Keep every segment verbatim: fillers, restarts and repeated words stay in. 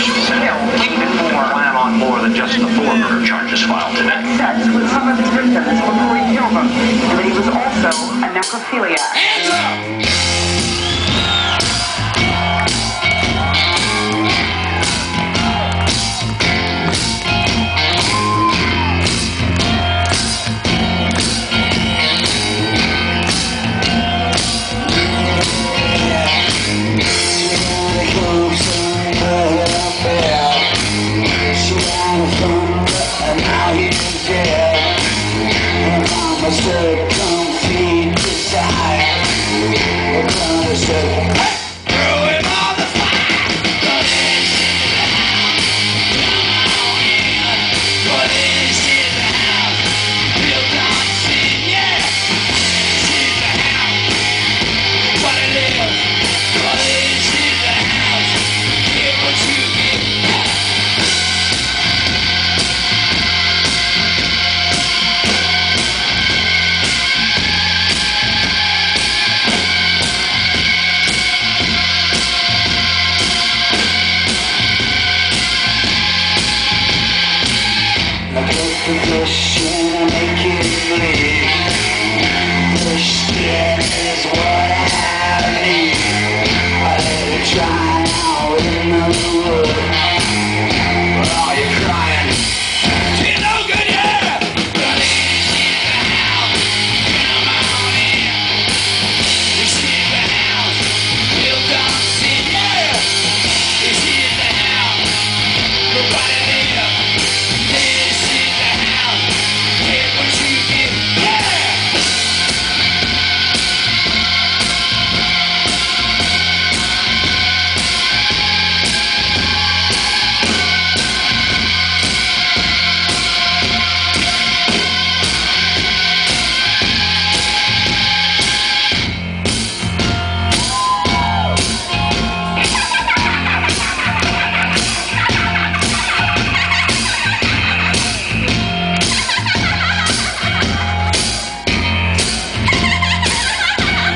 Plan on more than just the four murder charges filed today. Sex with some of his victims before he killed them, and that he was also a necrophiliac. Hands up! Said, come feed desire. We're gonna say, hey! Throw him on the fire. Put this in the house. Come on in. Put this in the house. Built on sin, yeah. This is the house. What it is. Put this in the house. Get what you get. Position and make it bleed. The shit is what I need. I let it dry out in the wood. Are you crying? You know good, yeah. Put this in the house. Come on in. This is the house. Built on sin, yeah. This is the house. Nobody live. This is the house. Get what you get, yeah.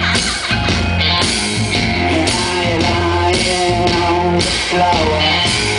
Lying on the floor.